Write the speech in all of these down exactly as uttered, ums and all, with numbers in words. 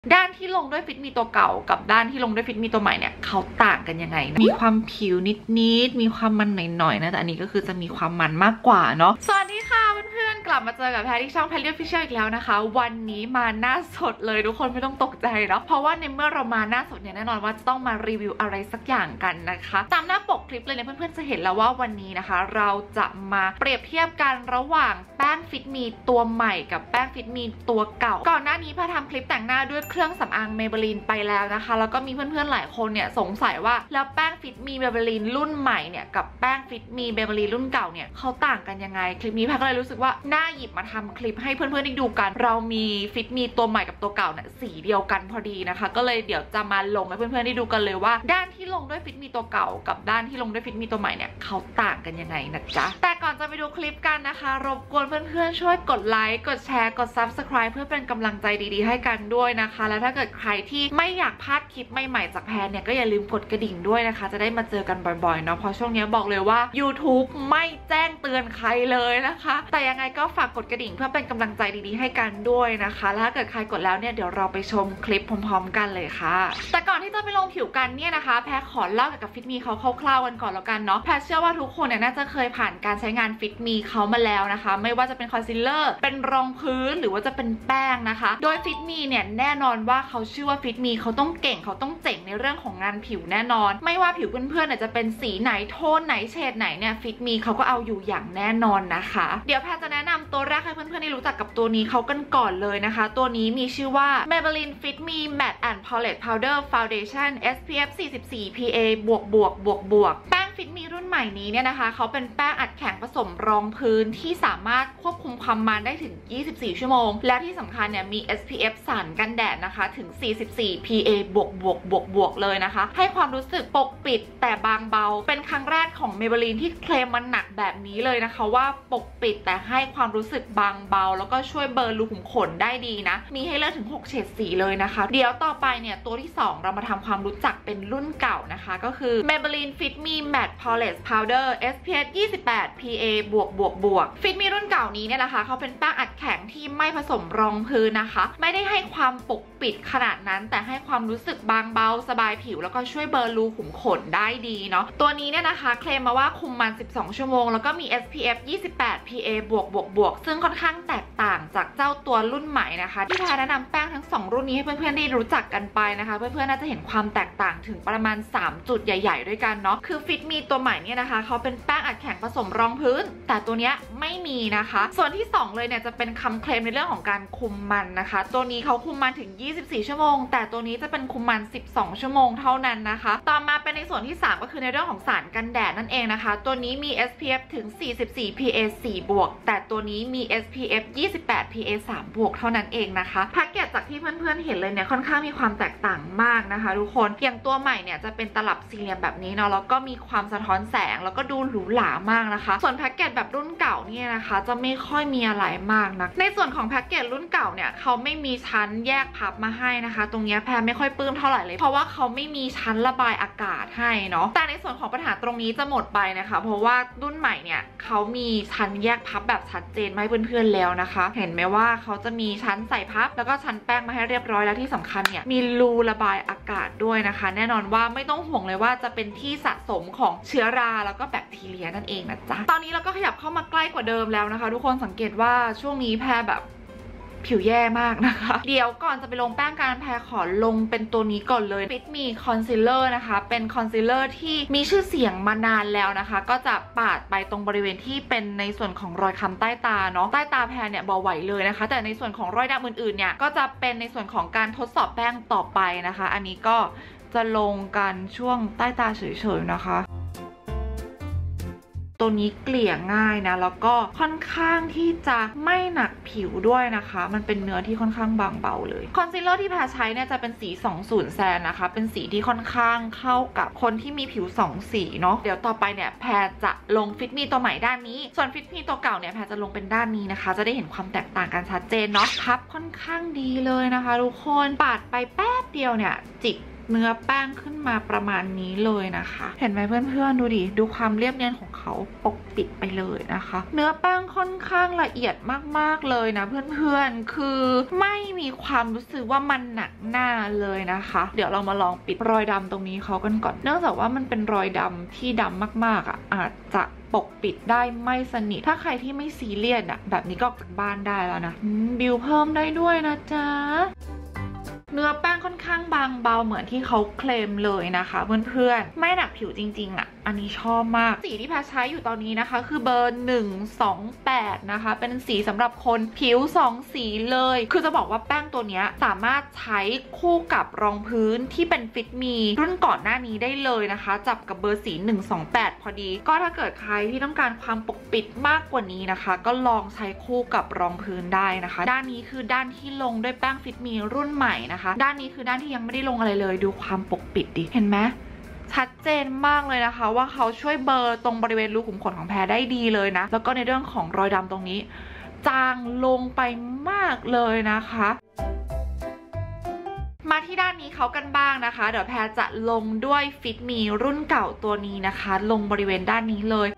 ด้านที่ลงด้วยฟิตมีตัวเก่ากับด้านที่ลงด้วยฟิตมีตัวใหม่เนี่ยเขาต่างกันยังไงนะมีความผิวนิดๆมีความมันหน่อยๆนะแต่อันนี้ก็คือจะมีความมันมากกว่าเนาะสวัสดีค่ะเพื่อนๆกลับมาเจอกับแพรที่ช่องแพรเรียลฟิชเชอร์อีกแล้วนะคะวันนี้มาหน้าสดเลยทุกคนไม่ต้องตกใจเนาะเพราะว่าในเมื่อเรามาหน้าสดเนี่ยแน่นอนว่าจะต้องมารีวิวอะไรสักอย่างกันนะคะตามหน้าปกคลิปเลยเนี่ยเพื่อนๆจะเห็นแล้วว่าวันนี้นะคะเราจะมาเปรียบเทียบกันระหว่างแป้งฟิตมีตัวใหม่กับแป้งฟิตมีตัวเก่าก่อนหน้านี้แพรทำคลิปแต่งหน้าด้วยเครื่องสำอางเมเบลีนไปแล้วนะคะแล้วก็มีเพื่อนๆหลายคนเนี่ยสงสัยว่าแล้วแป้งฟิตมีเมเบลีนรุ่นใหม่เนี่ยกับแป้งฟิตมีเมเบลีนรุ่นเก่าเนี่ยเขาต่างกันยังไงคลิปนี้แพรก็เลยรู้สึกว่าน่าหยิบมาทำคลิปให้เพื่อนๆได้ดูกันเรามีฟิตมีตัวใหม่กับตัวเก่าเนี่ยสีเดียวกันพอดีนะคะก็เลยเดี๋ยวจะมาลงให้เพื่อนๆได้ดูกันเลยว่าด้านที่ลงด้วยฟิตมีตัวเก่ากับด้านที่ลงด้วยฟิตมีตัวใหม่เนี่ยเขาต่างกันยังไงนะจ๊ะแต่ก่อนจะไปดูคลิปกันนะคะรบกวนเพื่อนๆช่วยกดไลค์กดแชร์กด ซับสไครบ์ เพื่อเป็นกำลังใจดีๆให้กันด้วยนะคะและถ้าเกิดใครที่ไม่อยากพลาดคลิปใหม่ๆจากแพรเนี่ยก็อย่าลืมกดกระดิ่งด้วยนะคะจะได้มาเจอกันบ่อยๆเนาะเพราะช่วงนี้บอกเลยว่า ยูทูบ ไม่แจ้งเตือนใครเลยนะคะแต่ยังไงก็ฝากกดกระดิ่งเพื่อเป็นกำลังใจดีๆให้กันด้วยนะคะและถ้าเกิดใครกดแล้วเนี่ยเดี๋ยวเราไปชมคลิปพร้อมๆกันเลยค่ะแต่ก่อนที่จะไปลงผิวกันเนี่ยนะคะแพรขอเล่าเกี่ยวกับฟิตมีเขาคร่าวๆกันก่อนแล้วกันเนาะแพรเชื่อว่าทุกคนเนี่ยน่าจะเคยผ่านการใช้งานฟิตมีเขามาแล้วนะคะไม่ว่าจะเป็นคอนซีลเลอร์เป็นรองพื้นหรือว่าจะเป็นแป้งนะคะโดยฟิตมีเนี่ยแน่นอนว่าเขาชื่อว่าฟิตมีเขาต้องเก่งเขาต้องเจ๋งในเรื่องของงานผิวแน่นอนไม่ว่าผิวเพื่อนๆเนี่ยจะเป็นสีไหนโทนไหนเฉดไหนเนี่ยฟิตมีเขาก็เอาอยู่อย่างแน่นอนนะคะเดี๋ยวแพรจะแนะนำตัวแรกให้เพื่อนๆได้รู้จักกับตัวนี้เขากันก่อนเลยนะคะตัวนี้มีชื่อว่า Maybelline Fit Me Matte and Polish Powder Foundation เอส พี เอฟ สี่สิบสี่ พี เอ บวกบวกบวกบวกแป้งฟิตมีรุ่นใหม่นี้เนี่ยนะคะเขาเป็นแป้งอัดแข็งผสมรองพื้นที่สามารถควบคุมความมันได้ถึงยี่สิบสี่ชั่วโมงและที่สำคัญเนี่ยมี เอส พี เอฟ สารกันแดดนะคะถึงสี่สิบสี่ พี เอ บวกบวกบวกบวกเลยนะคะให้ความรู้สึกปกปิดแต่บางเบาเป็นครั้งแรกของ Maybelline ที่เคลมมันหนักแบบนี้เลยนะคะว่าปกปิดแต่ให้ความรู้สึกบางเบาแล้วก็ช่วยเบลอรูขุมขนได้ดีนะมีให้เลือกถึงหกเฉดสีเลยนะคะเดี๋ยวต่อไปเนี่ยตัวที่สองเรามาทำความรู้จักเป็นรุ่นเก่านะคะก็คือ Maybelline Fit Me Matte Polish Powder เอส พี เอฟ ยี่สิบแปด พี เอ บวกบวกบวก Fit Me รุ่นเก่านี้เนี่ยนะคะเขาเป็นแป้งอัดแข็งที่ไม่ผสมรองพื้นนะคะไม่ได้ให้ความปกปิดขนาดนั้นแต่ให้ความรู้สึกบางเบาสบายผิวแล้วก็ช่วยเบลอรูขุมขนได้ดีเนาะตัวนี้เนี่ยนะคะเคลมมาว่าคุมมันสิบสองชั่วโมงแล้วก็มี เอส พี เอฟ ยี่สิบแปด พี เอ บวกบวกบวกซึ่งค่อนข้างแตกต่างจากเจ้าตัวรุ่นใหม่นะคะที่แพรแนะนำแป้งทั้งสองรุ่นนี้ให้เพื่อนๆได้รู้จักกันไปนะคะเพื่อนๆน่าจะเห็นความแตกต่างถึงประมาณสามจุดใหญ่ๆด้วยกันเนาะคือฟิตมีตัวใหม่เนี่ยนะคะเขาเป็นแป้งอัดแข็งผสมรองพื้นแต่ตัวเนี้ยไม่มีนะคะส่วนที่สองเลยเนี่ยจะเป็นคำเคลมในเรื่องของการคุมมันนะคะตัวนี้เขาคุมมันถึงยี่สิบสี่ชั่วโมงแต่ตัวนี้จะเป็นคุมมันสิบสองชั่วโมงเท่านั้นนะคะต่อมาเป็นในส่วนที่สามก็คือในเรื่องของสารกันแดดนั่นเองนะคะตัวนี้มี เอส พี เอฟ ถึงสี่สิบสี่ พี เอ สี่ บวกแต่ตัวนี้มี เอส พี เอฟ ยี่สิบแปด พี เอ สาม บวกเท่านั้นเองนะคะแพ็กเกจจากที่เพื่อนๆเห็นเลยเนี่ยค่อนข้างมีความแตกต่างมากนะคะทุกคนอย่างตัวใหม่เนี่ยจะเป็นตลับสี่เหลี่ยมแบบนี้เนาะแล้วก็มีความสะท้อนแสงแล้วก็ดูหรูหรามากนะคะส่วนแพ็กเกจแบบรุ่นเก่าเนี่ยนะคะจะไม่ค่อยมีอะไรมากนะในส่วนของแพ็กเกจรุ่นเก่าเนี่ยเขาไม่มีชั้นแยกพับมาให้นะคะตรงนี้แพรไม่ค่อยปลื้มเท่าไหร่เลยเพราะว่าเขาไม่มีชั้นระบายอากาศให้เนาะแต่ในส่วนของปัญหาตรงนี้จะหมดไปนะคะเพราะว่ารุ่นใหม่เนี่ยเขามีชั้นแยกพับแบบชัดเจนมาให้เพื่อนๆแล้วนะคะเห็นไหมว่าเขาจะมีชั้นใส่พับแล้วก็ชั้นแป้งมาให้เรียบร้อยแล้วที่สำคัญเนี่ยมีรูระบายอากาศด้วยนะคะแน่นอนว่าไม่ต้องห่วงเลยว่าจะเป็นที่สะสมของเชื้อราแล้วก็แบคทีเรียนั่นเองนะจ๊ะตอนนี้เราก็ขยับเข้ามาใกล้กว่าเดิมแล้วนะคะทุกคนสังเกตว่าช่วงนี้แพรแบบผิวแย่มากนะคะเดี๋ยวก่อนจะไปลงแป้งการแพรขอลงเป็นตัวนี้ก่อนเลย Fit Me Concealer นะคะเป็นคอนซีลเลอร์ที่มีชื่อเสียงมานานแล้วนะคะก็จะปาดไปตรงบริเวณที่เป็นในส่วนของรอยค้ำใต้ตาเนาะใต้ตาแพรเนี่ยเบาไหวเลยนะคะแต่ในส่วนของรอยดำอื่นๆเนี่ยก็จะเป็นในส่วนของการทดสอบแป้งต่อไปนะคะอันนี้ก็จะลงกันช่วงใต้ตาเฉยๆนะคะตัวนี้เกลี่ยง่ายนะแล้วก็ค่อนข้างที่จะไม่หนักผิวด้วยนะคะมันเป็นเนื้อที่ค่อนข้างบางเบาเลยคอนซีลเลอร์ที่แพรใช้เนี่ยจะเป็นสีสองสิบแซนนะคะเป็นสีที่ค่อนข้างเข้ากับคนที่มีผิวสองสีเนาะเดี๋ยวต่อไปเนี่ยแพรจะลงฟิตมีตัวใหม่ด้านนี้ส่วนฟิตมีตัวเก่าเนี่ยแพรจะลงเป็นด้านนี้นะคะจะได้เห็นความแตกต่างกันชัดเจนเนาะพับค่อนข้างดีเลยนะคะทุกคนปาดไปแป๊บเดียวเนี่ยจิกเนื้อแป้งขึ้นมาประมาณนี้เลยนะคะเห็นไหมเพื่อนๆดูดิดูความเรียบเนียนของเขาปกปิดไปเลยนะคะเนื้อแป้งค่อนข้างละเอียดมากๆเลยนะเพื่อนๆคือไม่มีความรู้สึกว่ามันหนักหน้าเลยนะคะเดี๋ยวเรามาลองปิดรอยดำตรงนี้เขากันก่อนเนื่องจากว่ามันเป็นรอยดำที่ดำมากๆอ่ะอาจจะปกปิดได้ไม่สนิทถ้าใครที่ไม่ซีเรียสอะแบบนี้ก็ออกจากบ้านได้แล้วนะบิวเพิ่มได้ด้วยนะจ๊ะเนื้อแป้งค่อนข้างบางเบาเหมือนที่เขาเคลมเลยนะคะเพื่อนๆไม่หนักผิวจริงๆอ่ะอันนี้ชอบมากสีที่แพทใช้อยู่ตอนนี้นะคะคือเบอร์หนึ่งสองแปดนะคะเป็นสีสำหรับคนผิวสองสีเลยคือจะบอกว่าแป้งตัวนี้สามารถใช้คู่กับรองพื้นที่เป็นฟิตมีรุ่นก่อนหน้านี้ได้เลยนะคะจับกับเบอร์สีหนึ่งสองแปดพอดีก็ถ้าเกิดใครที่ต้องการความปกปิดมากกว่านี้นะคะก็ลองใช้คู่กับรองพื้นได้นะคะด้านนี้คือด้านที่ลงด้วยแป้งฟิตมีรุ่นใหม่นะคะด้านนี้คือด้านที่ยังไม่ได้ลงอะไรเลยดูความปกปิดดิเห็นไหมชัดเจนมากเลยนะคะว่าเขาช่วยเบลอตรงบริเวณรูขุมขนของแพรได้ดีเลยนะแล้วก็ในเรื่องของรอยดำตรงนี้จางลงไปมากเลยนะคะมาที่ด้านนี้เขากันบ้างนะคะเดี๋ยวแพรจะลงด้วยฟิตมีรุ่นเก่าตัวนี้นะคะลงบริเวณด้านนี้เลย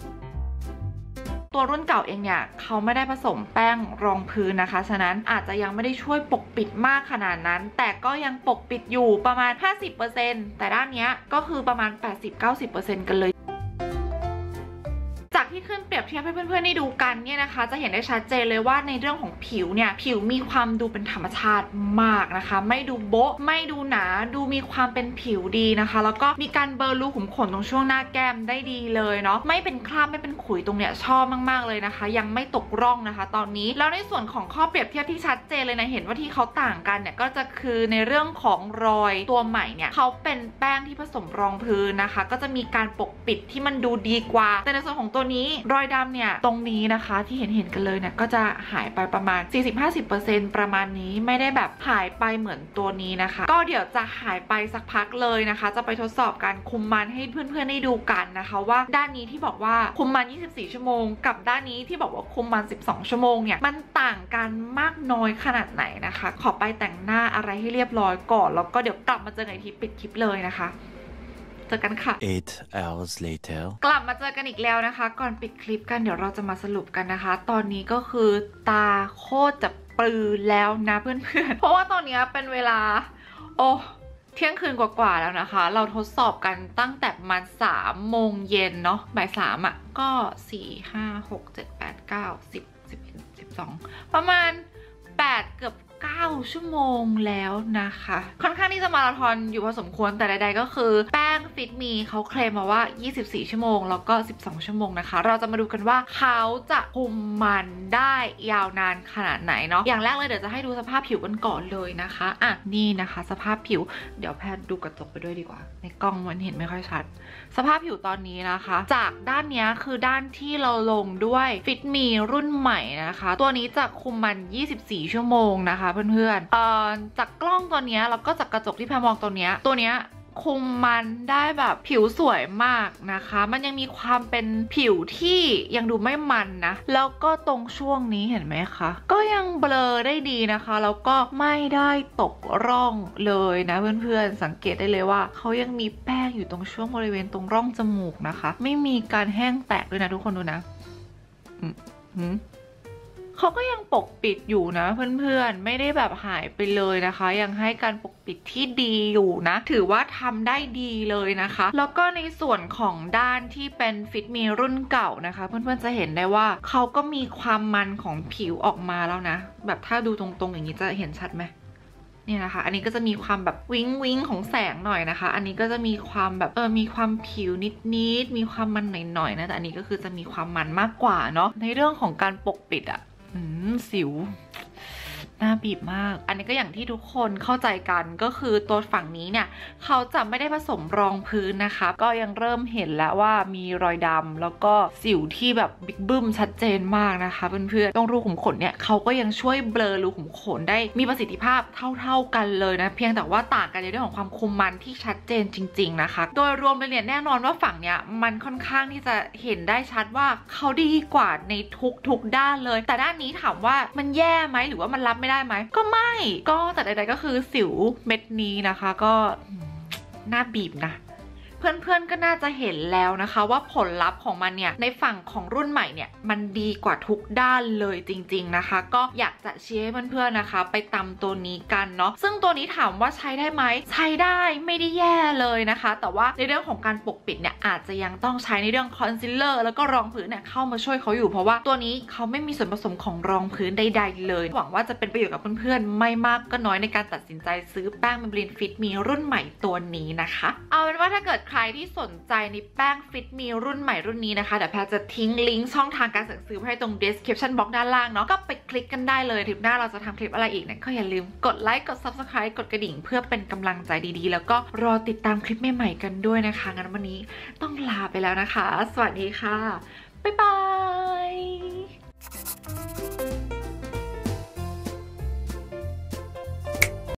ตัวรุ่นเก่าเองเนี่ยเขาไม่ได้ผสมแป้งรองพื้นนะคะฉะนั้นอาจจะยังไม่ได้ช่วยปกปิดมากขนาดนั้นแต่ก็ยังปกปิดอยู่ประมาณ ห้าสิบเปอร์เซ็นต์ แต่ด้านนี้ก็คือประมาณ แปดสิบถึงเก้าสิบเปอร์เซ็นต์ กันเลยจากที่ขึ้นเปรียบเทียบให้เพื่อนๆได้ดูกันเนี่ยนะคะจะเห็นได้ชัดเจนเลยว่าในเรื่องของผิวเนี่ยผิวมีความดูเป็นธรรมชาติมากนะคะไม่ดูโบ๊ะไม่ดูหนาดูมีความเป็นผิวดีนะคะแล้วก็มีการเบลอรูขุมขนตรงช่วงหน้าแก้มได้ดีเลยเนาะไม่เป็นคราบไม่เป็นขุยตรงเนี้ยชอบมากๆเลยนะคะยังไม่ตกร่องนะคะตอนนี้แล้วในส่วนของข้อเปรียบเทียบที่ชัดเจนเลยนะเห็นว่าที่เขาต่างกันเนี่ยก็จะคือในเรื่องของรอยตัวใหม่เนี่ยเขาเป็นแป้งที่ผสมรองพื้นนะคะก็จะมีการปกปิดที่มันดูดีกว่าแต่ในส่วนของตัวนี้รอยดำเนี่ยตรงนี้นะคะที่เห็นเห็นกันเลยเนี่ยก็จะหายไปประมาณ สี่สิบถึงห้าสิบเปอร์เซ็นต์ ประมาณนี้ไม่ได้แบบหายไปเหมือนตัวนี้นะคะก็เดี๋ยวจะหายไปสักพักเลยนะคะจะไปทดสอบการคุมมันให้เพื่อนๆได้ดูกันนะคะว่าด้านนี้ที่บอกว่าคุมมันยี่สิบสี่ชั่วโมงกับด้านนี้ที่บอกว่าคุมมันสิบสองชั่วโมงเนี่ยมันต่างกันมากน้อยขนาดไหนนะคะขอไปแต่งหน้าอะไรให้เรียบร้อยก่อนแล้วก็เดี๋ยวกลับมาเจอกันอีกทีปิดคลิปเลยนะคะเจอกันค่ะ eight hours later กลับมาเจอกันอีกแล้วนะคะก่อนปิดคลิปกันเดี๋ยวเราจะมาสรุปกันนะคะตอนนี้ก็คือตาโคตรจะปลือแล้วนะเพื่อนๆเพราะว่าตอนนี้เป็นเวลาโอ้เที่ยงคืนกว่าๆแล้วนะคะเราทดสอบกันตั้งแต่ประมาณสามโมงเย็นเนาะบ่ายสามอ่ะก็สี่ห้าหกเจ็ดแปดเก้าสิบสิบเอ็ดสิบสองประมาณแปดเกือบเก้าชั่วโมงแล้วนะคะค่อนข้างที่จะมาราธอนอยู่พอสมควรแต่ใดๆก็คือแป้งฟิตมีเขาเคลมมาว่ายี่สิบสี่ชั่วโมงแล้วก็สิบสองชั่วโมงนะคะเราจะมาดูกันว่าเขาจะคุมมันได้ยาวนานขนาดไหนเนาะอย่างแรกเลยเดี๋ยวจะให้ดูสภาพผิวกันก่อนเลยนะคะอ่ะนี่นะคะสภาพผิวเดี๋ยวแพทย์ดูกระจกไปด้วยดีกว่าในกล้องมันเห็นไม่ค่อยชัดสภาพผิวตอนนี้นะคะจากด้านนี้คือด้านที่เราลงด้วยฟิตมีรุ่นใหม่นะคะตัวนี้จะคุมมันยี่สิบสี่ชั่วโมงนะคะเพื่อนๆเอ่อจากกล้องตัวนี้แล้วก็จากกระจกที่แพรมองตัวเนี้ยตัวเนี้ยคุมมันได้แบบผิวสวยมากนะคะมันยังมีความเป็นผิวที่ยังดูไม่มันนะแล้วก็ตรงช่วงนี้เห็นไหมคะก็ยังเบลอได้ดีนะคะแล้วก็ไม่ได้ตกร่องเลยนะเพื่อนๆสังเกตได้เลยว่าเขายังมีแป้งอยู่ตรงช่วงบริเวณตรงร่องจมูกนะคะไม่มีการแห้งแตกด้วยนะทุกคนดูนะอืมอืมเขาก็ยังปกปิดอยู่นะเพื่อนๆไม่ได้แบบหายไปเลยนะคะยังให้การปกปิดที่ดีอยู่นะถือว่าทำได้ดีเลยนะคะแล้วก็ในส่วนของด้านที่เป็นฟิตมีรุ่นเก่านะคะเพื่อนๆจะเห็นได้ว่าเขาก็มีความมันของผิวออกมาแล้วนะแบบถ้าดูตรงๆอย่างนี้จะเห็นชัดไหมเนี่ยนะคะอันนี้ก็จะมีความแบบวิ้งวิ้งของแสงหน่อยนะคะอันนี้ก็จะมีความแบบเออมีความผิวนิดๆมีความมันหน่อยๆนะแต่อันนี้ก็คือจะมีความมันมากกว่าเนาะในเรื่องของการปกปิดอะอืมสิวหน้าบีบมากอันนี้ก็อย่างที่ทุกคนเข้าใจกันก็คือตัวฝั่งนี้เนี่ยเขาจะไม่ได้ผสมรองพื้นนะคะก็ยังเริ่มเห็นแล้วว่ามีรอยดำแล้วก็สิวที่แบบบิ๊กบึ้มชัดเจนมากนะคะเพื่อนๆตรงรูขุมขนเนี่ยเขาก็ยังช่วยเบลอรูขุมขนได้มีประสิทธิภาพเท่าๆกันเลยนะเพียงแต่ว่าต่างกันในเรื่องของความคุมมันที่ชัดเจนจริงๆนะคะโดยรวมเลยเนี่ยแน่นอนว่าฝั่งเนี้ยมันค่อนข้างที่จะเห็นได้ชัดว่าเขาดีกว่าในทุกๆด้านเลยแต่ด้านนี้ถามว่ามันแย่ไหมหรือว่ามันรับไม่ไม่ได้ไหมก็ไม่ก็แต่ใดๆก็คือสิวเม็ดนี้นะคะก็น่าบีบนะเพื่อนๆก็น่าจะเห็นแล้วนะคะว่าผลลัพธ์ของมันเนี่ยในฝั่งของรุ่นใหม่เนี่ยมันดีกว่าทุกด้านเลยจริงๆนะคะก็อยากจะเชียร์ให้เพื่อนๆนะคะไปตำตัวนี้กันเนาะซึ่งตัวนี้ถามว่าใช้ได้ไหมใช้ได้ไม่ได้แย่เลยนะคะแต่ว่าในเรื่องของการปกปิดเนี่ยอาจจะยังต้องใช้ในเรื่องคอนซีลเลอร์แล้วก็รองพื้นเนี่ยเข้ามาช่วยเขาอยู่เพราะว่าตัวนี้เขาไม่มีส่วนผสมของรองพื้นใดๆเลยหวังว่าจะเป็นประโยชน์กับเพื่อนๆไม่มากก็น้อยในการตัดสินใจซื้อแป้ง Maybelline Fit Me รุ่นใหม่ตัวนี้นะคะเอาเป็นว่าถ้าเกิดใครที่สนใจในแป้ง Fit Me รุ่นใหม่รุ่นนี้นะคะเดี๋ยวแพรจะทิ้งลิงก์ช่องทางการสั่งซื้อให้ตรง description box ด้านล่างเนาะก็ไปคลิกกันได้เลยคลิปหน้าเราจะทำคลิปอะไรอีกเนี่ยก็อย่าลืมกดไลค์กด Subscribe กดกระดิ่งเพื่อเป็นกำลังใจดีๆแล้วก็รอติดตามคลิปใหม่ๆกันด้วยนะคะงั้นวันนี้ต้องลาไปแล้วนะคะสวัสดีค่ะบ๊ายบาย